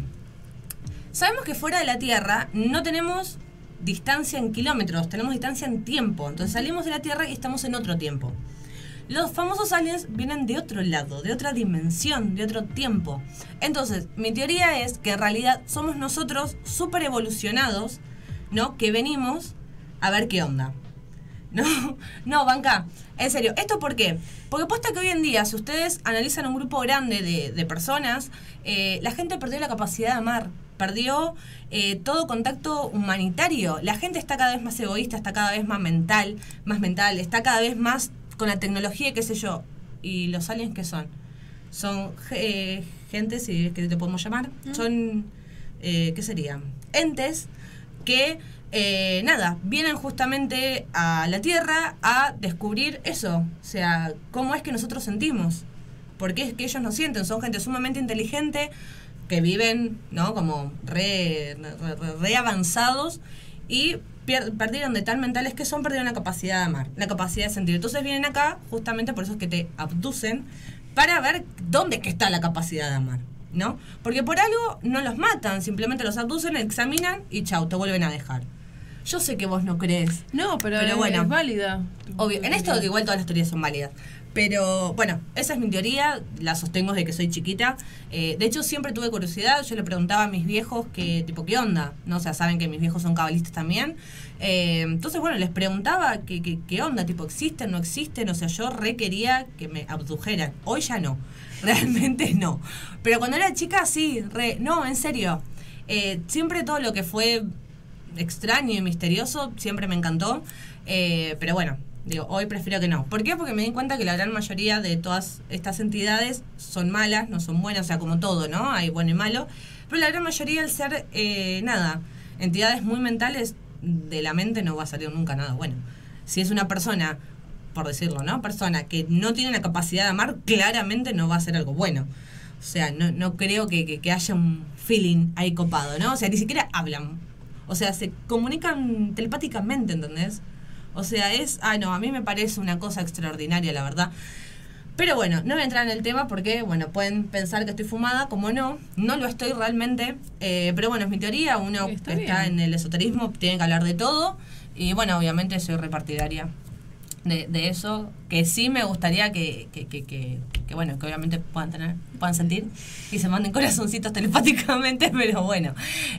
sabemos que fuera de la Tierra no tenemos distancia en kilómetros, tenemos distancia en tiempo. Entonces salimos de la Tierra y estamos en otro tiempo. Los famosos aliens vienen de otro lado, de otra dimensión, de otro tiempo. Entonces, mi teoría es que en realidad somos nosotros súper evolucionados, ¿no? Que venimos a ver qué onda. No, no, banca. En serio, ¿esto por qué? Porque posta que hoy en día, si ustedes analizan un grupo grande de, de personas, eh, la gente perdió la capacidad de amar, perdió eh, todo contacto humanitario. La gente está cada vez más egoísta, está cada vez más mental, más mental, está cada vez más con la tecnología y qué sé yo. ¿Y los aliens qué son? Son eh, gente, si es que te podemos llamar, son, eh, ¿qué serían? Entes que... Eh, nada, vienen justamente a la Tierra a descubrir eso, o sea, cómo es que nosotros sentimos, porque es que ellos nos sienten, son gente sumamente inteligente, que viven, ¿no? Como re, re, re, re avanzados y pier- perdieron de tan mentales que son, perdieron la capacidad de amar, la capacidad de sentir. Entonces vienen acá, justamente por eso es que te abducen, para ver dónde es que está la capacidad de amar, ¿no? Porque por algo no los matan, simplemente los abducen, examinan y chau, te vuelven a dejar. Yo sé que vos no crees.
No, pero,
Pero
es,
bueno.
es válida.
Obvio, en esto igual todas las teorías son válidas. Pero bueno, esa es mi teoría, la sostengo desde que soy chiquita. Eh, de hecho, siempre tuve curiosidad, yo le preguntaba a mis viejos que, tipo, ¿qué onda? ¿No? O sea, saben que mis viejos son cabalistas también. Eh, entonces, bueno, les preguntaba qué, qué, qué onda, tipo, ¿existen, no existen? O sea, yo re quería que me abdujeran. Hoy ya no, realmente no. Pero cuando era chica, sí, re, no, en serio. Eh, siempre todo lo que fue extraño y misterioso siempre me encantó, eh, pero bueno, digo, hoy prefiero que no. ¿Por qué? Porque me di cuenta que la gran mayoría de todas estas entidades son malas, no son buenas, o sea, como todo, ¿no? Hay bueno y malo, pero la gran mayoría al ser, eh, nada, entidades muy mentales, de la mente no va a salir nunca nada bueno. Si es una persona, por decirlo, ¿no? Persona que no tiene la capacidad de amar, claramente no va a ser algo bueno. O sea, no, no creo que, que, que haya un feeling ahí copado, ¿no? O sea, ni siquiera hablan. O sea, se comunican telepáticamente, ¿entendés? O sea, es... Ay, no, a mí me parece una cosa extraordinaria, la verdad. Pero bueno, no voy a entrar en el tema porque, bueno, pueden pensar que estoy fumada, como no, no lo estoy realmente. Eh, pero bueno, es mi teoría, uno
Sí, está
está
bien.
en el esoterismo, tiene que hablar de todo. Y bueno, obviamente soy repartidaria de, de eso, que sí me gustaría que, que, que, que, que, bueno, que obviamente puedan tener, puedan sentir y se manden corazoncitos telepáticamente, pero bueno.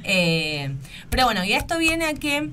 Eh, pero bueno, y esto viene a que,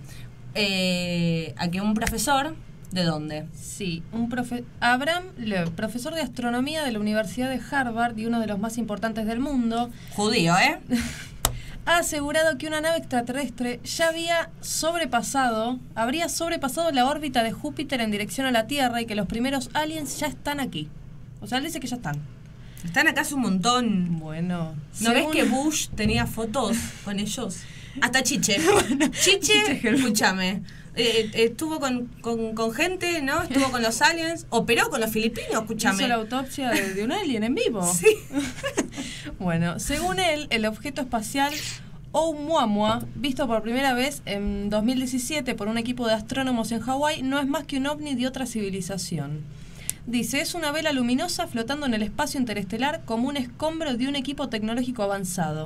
eh, a que un profesor, ¿de dónde?
Sí, un profe Abraham Loeb, profesor de astronomía de la Universidad de Harvard y uno de los más importantes del mundo,
Judío, ¿eh?
ha asegurado que una nave extraterrestre ya había sobrepasado, habría sobrepasado la órbita de Júpiter en dirección a la Tierra y que los primeros aliens ya están aquí. O sea, él dice que ya están.
Están acá hace un montón.
Bueno,
¿No ves
según-
que Bush tenía fotos con ellos? Hasta Chiche. Chiche,
Chiche,
escúchame. Eh, eh, estuvo con, con, con gente, ¿no? Estuvo con los aliens. Operó con los filipinos, escúchame.
hizo la autopsia de, de un alien en vivo.
Sí.
Bueno, según él, el objeto espacial Oumuamua, visto por primera vez en dos mil diecisiete por un equipo de astrónomos en Hawái, no es más que un ovni de otra civilización. Dice, es una vela luminosa flotando en el espacio interestelar como un escombro de un equipo tecnológico avanzado.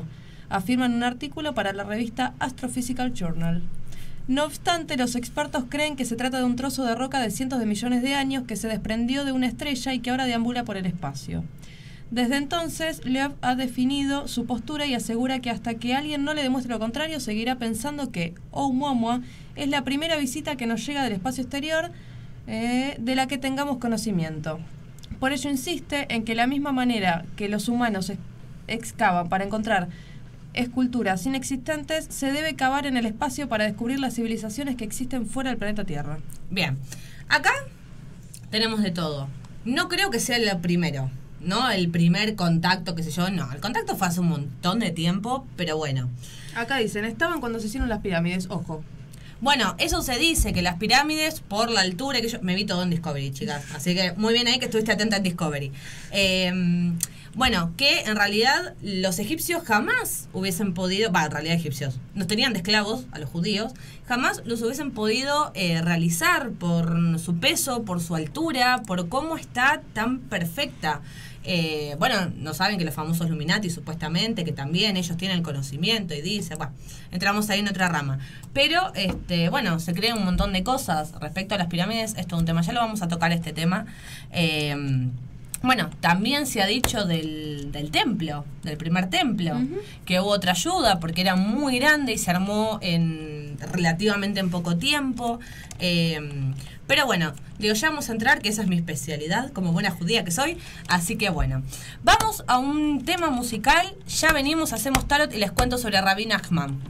afirma en un artículo para la revista Astrophysical Journal. No obstante, los expertos creen que se trata de un trozo de roca de cientos de millones de años que se desprendió de una estrella y que ahora deambula por el espacio. Desde entonces, Loeb ha definido su postura y asegura que hasta que alguien no le demuestre lo contrario, seguirá pensando que Oumuamua es la primera visita que nos llega del espacio exterior eh, de la que tengamos conocimiento. Por ello insiste en que la misma manera que los humanos ex- excavan para encontrar esculturas inexistentes, se debe cavar en el espacio para descubrir las civilizaciones que existen fuera del planeta Tierra.
Bien, acá tenemos de todo. No creo que sea el primero, ¿no? El primer contacto, qué sé yo, no. El contacto fue hace un montón de tiempo, pero bueno.
Acá dicen, estaban cuando se hicieron las pirámides, ojo.
Bueno, eso se dice, que las pirámides, por la altura, que yo me vi todo en Discovery, chicas. Así que muy bien ahí que estuviste atenta en Discovery. Eh, bueno, que en realidad los egipcios jamás hubiesen podido, va, en realidad egipcios, nos tenían de esclavos a los judíos, jamás los hubiesen podido eh, realizar por su peso, por su altura, por cómo está tan perfecta. Eh, bueno, no saben que los famosos Illuminati, supuestamente, que también ellos tienen el conocimiento y dicen, bueno, entramos ahí en otra rama. Pero, este, bueno, se creen un montón de cosas respecto a las pirámides, esto es un tema, ya lo vamos a tocar este tema. Eh, bueno, también se ha dicho del, del templo, del primer templo, uh-huh. que hubo otra ayuda porque era muy grande y se armó en relativamente en poco tiempo. Eh, Pero bueno, digo, ya vamos a entrar, que esa es mi especialidad, como buena judía que soy. Así que bueno, vamos a un tema musical. Ya venimos, hacemos tarot y les cuento sobre Rabbi Nachman.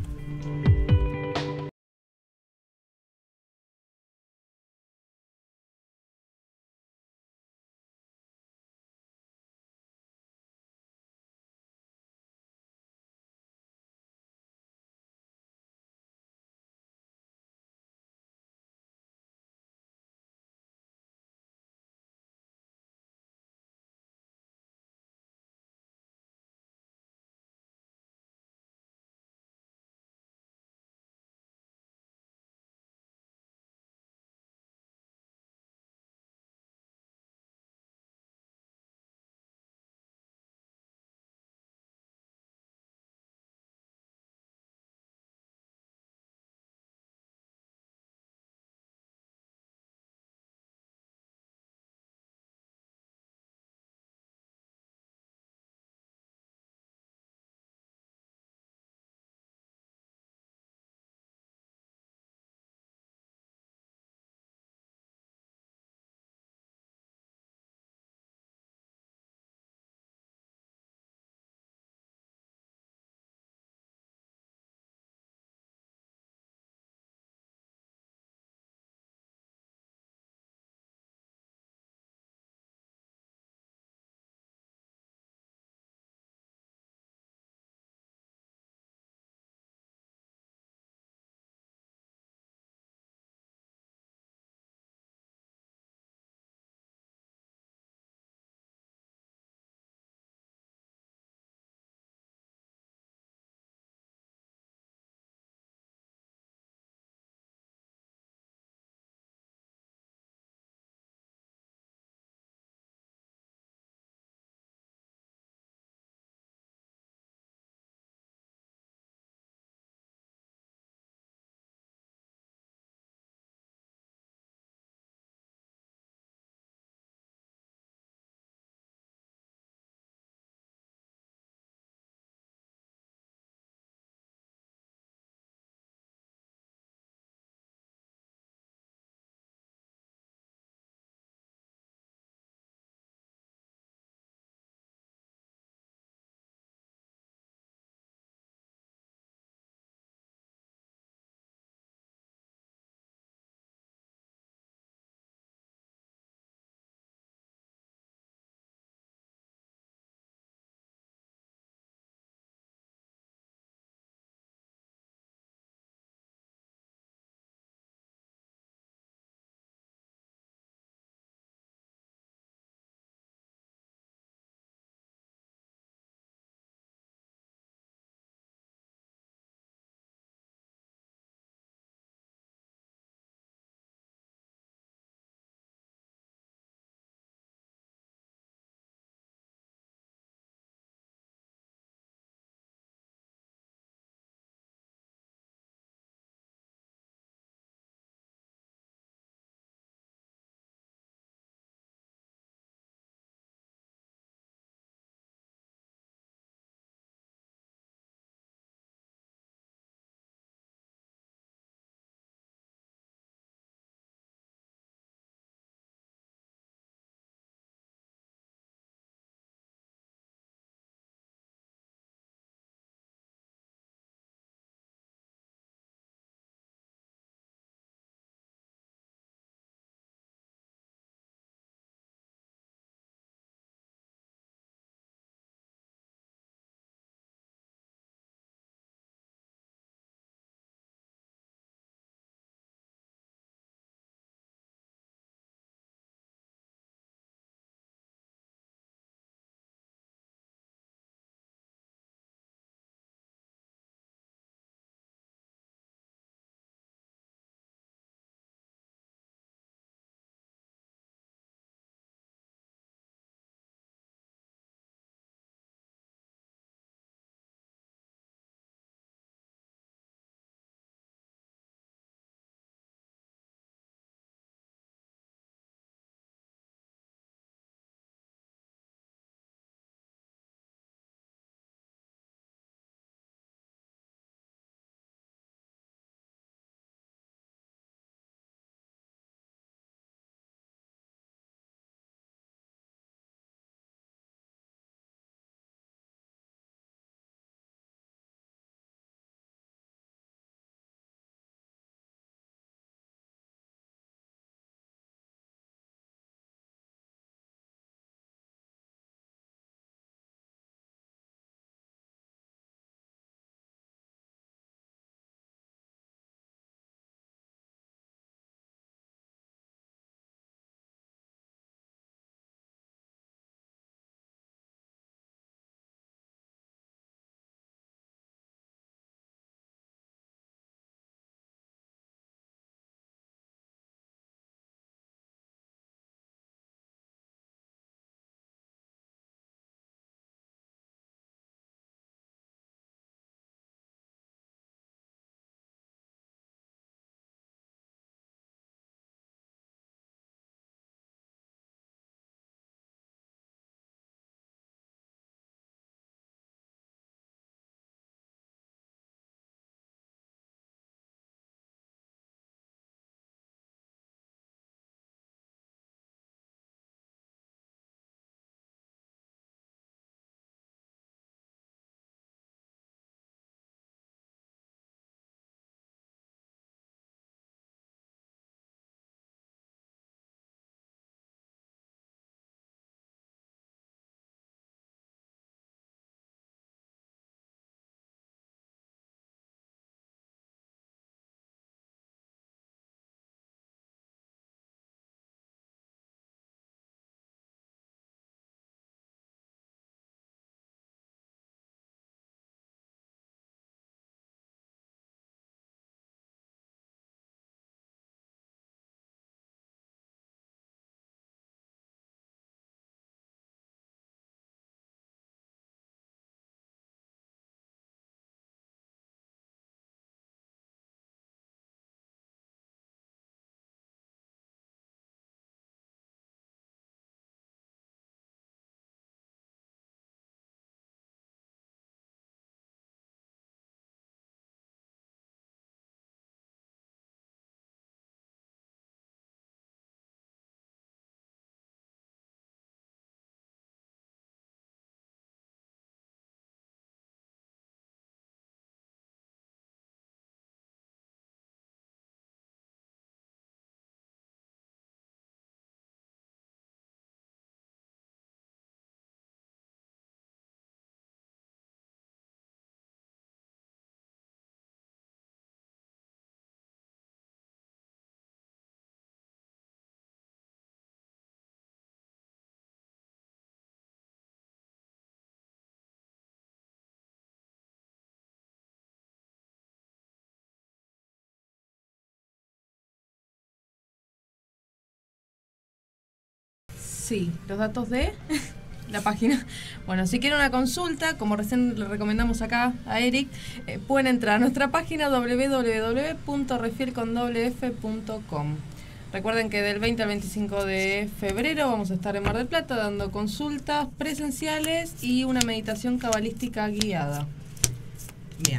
Sí, los datos de la página. Bueno, si quieren una consulta, como recién le recomendamos acá a Eric, eh, pueden entrar a nuestra página doble u doble u doble u punto refiel con doble f punto com. Recuerden que del veinte al veinticinco de febrero vamos a estar en Mar del Plata dando consultas presenciales y una meditación cabalística guiada.
Bien.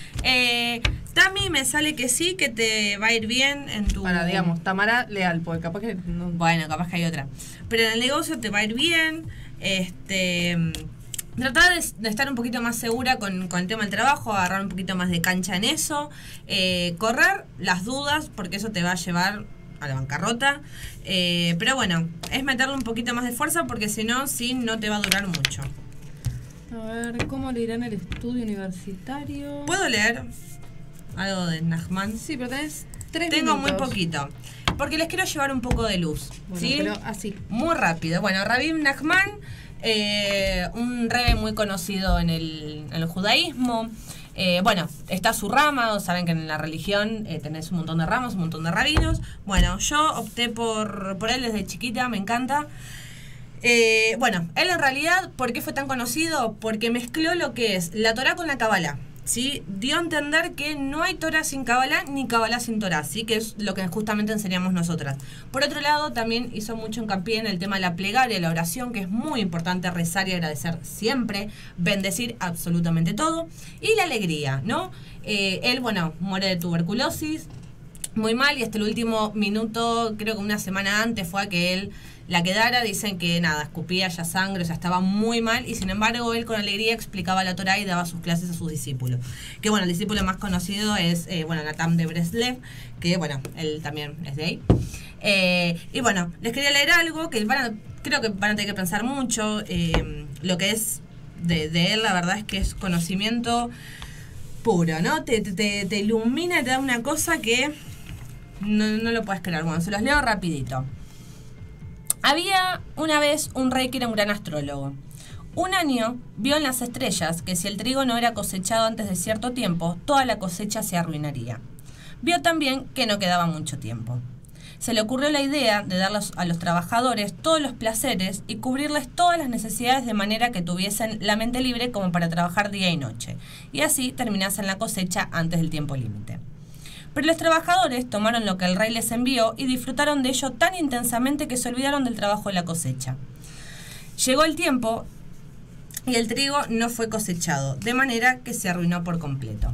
Eh, Tami, me sale que sí, que te va a ir bien en tu...
Para, digamos, Tamara Leal, porque capaz que... No...
Bueno, capaz que hay otra. Pero en el negocio te va a ir bien. Este... Tratar de, de estar un poquito más segura con, con el tema del trabajo, agarrar un poquito más de cancha en eso. Eh, correr las dudas, porque eso te va a llevar a la bancarrota. Eh, pero bueno, es meterle un poquito más de fuerza, porque si no, sí, no te va a durar mucho.
A ver, ¿cómo le irá en el estudio universitario?
¿Puedo leer algo de Nachman?
Sí, pero tenés tres
Tengo
minutos.
muy poquito, porque les quiero llevar un poco de luz.
Bueno,
¿sí?
pero así.
Muy rápido. Bueno, Rabbi Nachman, eh, un rebe muy conocido en el, en el judaísmo. Eh, bueno, está su rama, saben que en la religión eh, tenés un montón de ramas, un montón de rabinos. Bueno, yo opté por, por él desde chiquita, me encanta. Eh, bueno, él en realidad, ¿por qué fue tan conocido? Porque mezcló lo que es la Torá con la Kabbalah, ¿sí? Dio a entender que no hay Torá sin Kabbalah ni Kabbalah sin Torá, ¿sí? Que es lo que justamente enseñamos nosotras. Por otro lado, también hizo mucho hincapié en el tema de la plegaria, la oración, que es muy importante rezar y agradecer siempre, bendecir absolutamente todo, y la alegría, ¿no? Eh, él, bueno, muere de tuberculosis, muy mal, y hasta el último minuto, creo que una semana antes fue a que él la quedara. Dicen que nada, escupía ya sangre, o sea, estaba muy mal, y sin embargo él con alegría explicaba la Torá y daba sus clases a sus discípulos. Que bueno, el discípulo más conocido es, eh, bueno, Natán de Breslev, que bueno, él también es de ahí. Eh, y bueno, les quería leer algo que van a, creo que van a tener que pensar mucho. Eh, lo que es de, de él, la verdad es que es conocimiento puro, ¿no? Te, te, te ilumina y te da una cosa que no, no lo puedes creer. Bueno, se los leo rapidito. Había una vez un rey que era un gran astrólogo. Un año vio en las estrellas que si el trigo no era cosechado antes de cierto tiempo, toda la cosecha se arruinaría. Vio también que no quedaba mucho tiempo. Se le ocurrió la idea de darles a los trabajadores todos los placeres y cubrirles todas las necesidades de manera que tuviesen la mente libre como para trabajar día y noche, y así terminasen la cosecha antes del tiempo límite. Pero los trabajadores tomaron lo que el rey les envió y disfrutaron de ello tan intensamente que se olvidaron del trabajo de la cosecha. Llegó el tiempo y el trigo no fue cosechado, de manera que se arruinó por completo.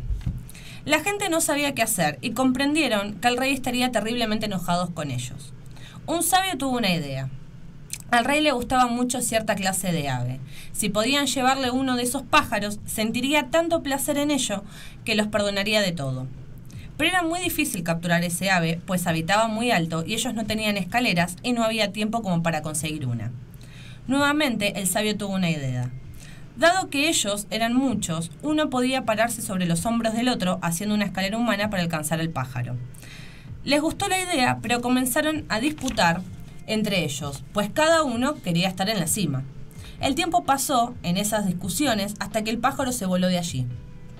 La gente no sabía qué hacer y comprendieron que el rey estaría terriblemente enojado con ellos. Un sabio tuvo una idea. Al rey le gustaba mucho cierta clase de ave. Si podían llevarle uno de esos pájaros, sentiría tanto placer en ello que los perdonaría de todo. Pero era muy difícil capturar ese ave, pues habitaba muy alto y ellos no tenían escaleras y no había tiempo como para conseguir una. Nuevamente el sabio tuvo una idea. Dado que ellos eran muchos, uno podía pararse sobre los hombros del otro haciendo una escalera humana para alcanzar el pájaro. Les gustó la idea, pero comenzaron a disputar entre ellos, pues cada uno quería estar en la cima. El tiempo pasó en esas discusiones hasta que el pájaro se voló de allí.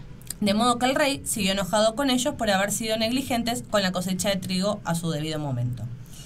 De modo que el rey siguió enojado con ellos por haber sido negligentes con la cosecha de trigo a su debido momento.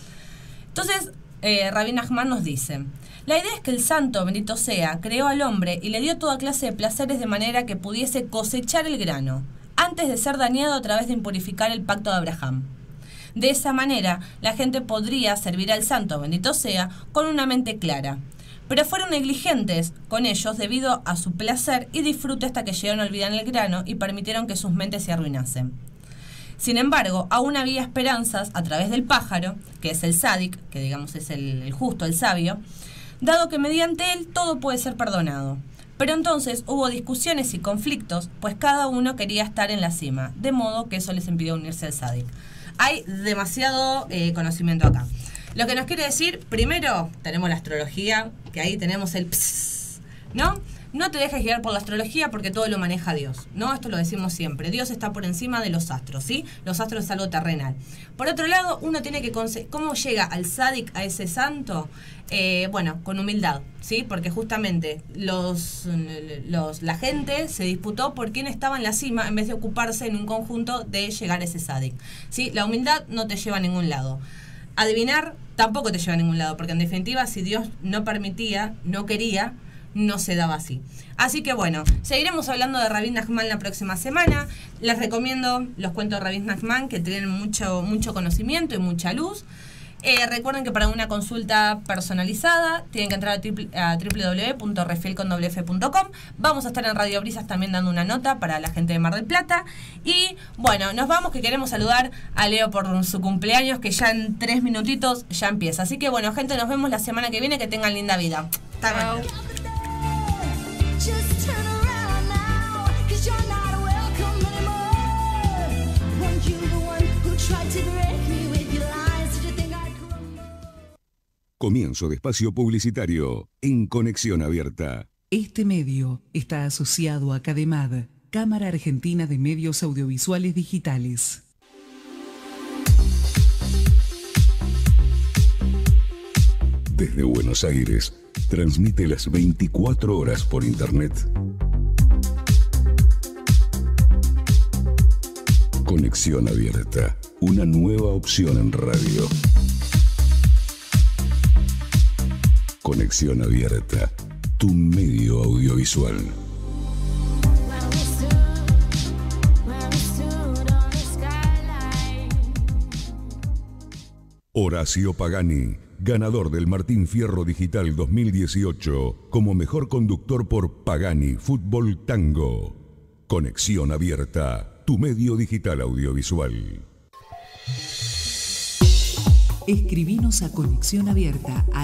Entonces, eh, Rabbi Nachman nos dice: la idea es que el santo, bendito sea, creó al hombre y le dio toda clase de placeres de manera que pudiese cosechar el grano, antes de ser dañado a través de impurificar el pacto de Abraham. De esa manera, la gente podría servir al santo, bendito sea, con una mente clara. Pero fueron negligentes con ellos debido a su placer y disfrute hasta que llegaron a olvidar el grano y permitieron que sus mentes se arruinasen. Sin embargo, aún había esperanzas a través del pájaro, que es el sádic, que digamos es el, el justo, el sabio, dado que mediante él todo puede ser perdonado. Pero entonces hubo discusiones y conflictos, pues cada uno quería estar en la cima, de modo que eso les impidió unirse al sádic. Hay demasiado eh, conocimiento acá. Lo que nos quiere decir, primero, tenemos la astrología, que ahí tenemos el pss, ¿no? No te dejes guiar por la astrología porque todo lo maneja Dios, ¿no? Esto lo decimos siempre. Dios está por encima de los astros, ¿sí? Los astros es algo terrenal. Por otro lado, uno tiene que... ¿Cómo llega al sádic, a ese santo? Eh, bueno, con humildad, ¿sí? Porque justamente los, los, la gente se disputó por quién estaba en la cima en vez de ocuparse en un conjunto de llegar a ese sádic, ¿sí? La humildad no te lleva a ningún lado. adivinar tampoco te lleva a ningún lado, porque en definitiva, si Dios no permitía, no quería, no se daba así. Así que bueno, seguiremos hablando de Rabbi Nachman la próxima semana. Les recomiendo los cuentos de Rabbi Nachman, que tienen mucho, mucho conocimiento y mucha luz. Eh, recuerden que para una consulta personalizada tienen que entrar a, triple, a doble u doble u doble u punto refiel con doble efe punto com. Vamos a estar en Radio Brisas también dando una nota para la gente de Mar del Plata. Y bueno, nos vamos, que queremos saludar a Leo por su cumpleaños, que ya en tres minutitos ya empieza. Así que bueno, gente, nos vemos la semana que viene. Que tengan linda vida. Hasta luego.
Just turn around now, 'cause you're not welcome anymore. Weren't you the one who tried to break me with your lies? Did you think I'd crumble?
Comienzo de espacio publicitario en Conexión Abierta.
Este medio está asociado a CADEMAD, Cámara Argentina de Medios Audiovisuales Digitales.
Desde Buenos Aires, transmite las veinticuatro horas por internet. Conexión Abierta, una nueva opción en radio. Conexión Abierta, tu medio audiovisual. Horacio Pagani, ganador del Martín Fierro Digital dos mil dieciocho como mejor conductor por Pagani Fútbol Tango. Conexión Abierta, tu medio digital audiovisual.
Escribinos a Conexión Abierta.